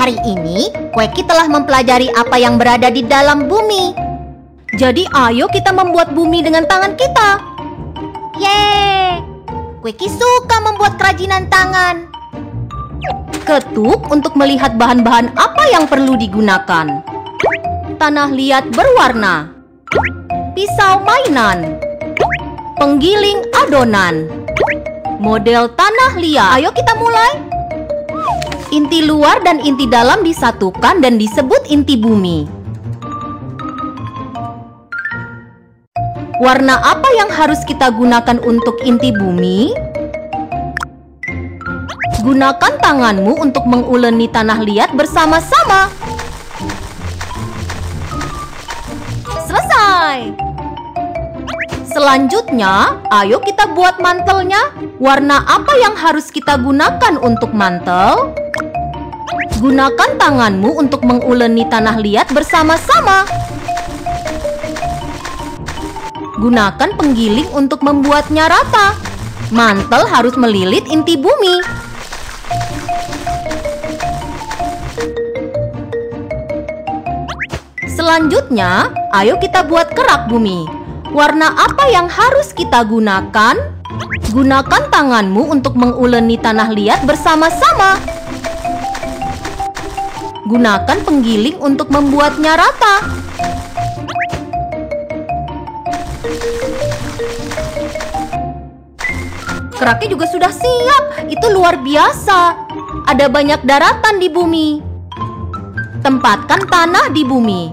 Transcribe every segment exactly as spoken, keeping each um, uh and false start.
Hari ini, Kweki telah mempelajari apa yang berada di dalam bumi. Jadi ayo kita membuat bumi dengan tangan kita. Yeay! Kweki suka membuat kerajinan tangan. Ketuk untuk melihat bahan-bahan apa yang perlu digunakan. Tanah liat berwarna. Pisau mainan. Penggiling adonan. Model tanah liat. Ayo kita mulai. Inti luar dan inti dalam disatukan dan disebut inti bumi. Warna apa yang harus kita gunakan untuk inti bumi? Gunakan tanganmu untuk menguleni tanah liat bersama-sama. Selesai. Selanjutnya, ayo kita buat mantelnya. Warna apa yang harus kita gunakan untuk mantel? Gunakan tanganmu untuk menguleni tanah liat bersama-sama. Gunakan penggiling untuk membuatnya rata. Mantel harus melilit inti bumi. Selanjutnya, ayo kita buat kerak bumi. Warna apa yang harus kita gunakan? Gunakan tanganmu untuk menguleni tanah liat bersama-sama. Gunakan penggiling untuk membuatnya rata. Keraknya juga sudah siap. Itu luar biasa. Ada banyak daratan di bumi. Tempatkan tanah di bumi.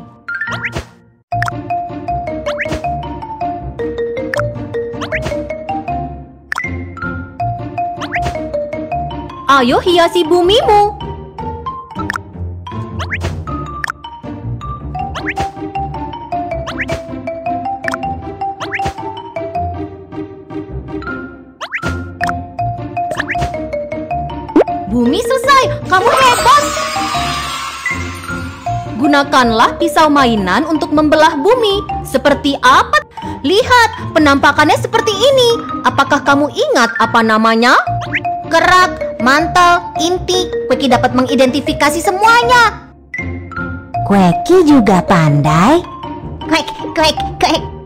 Ayo hiasi bumimu. Bumi selesai, kamu hebat. Gunakanlah pisau mainan untuk membelah bumi. Seperti apa? Lihat, penampakannya seperti ini. Apakah kamu ingat apa namanya? Kerak, mantel, inti. Kweki dapat mengidentifikasi semuanya. Kweki juga pandai. Kwek, kwek, kwek.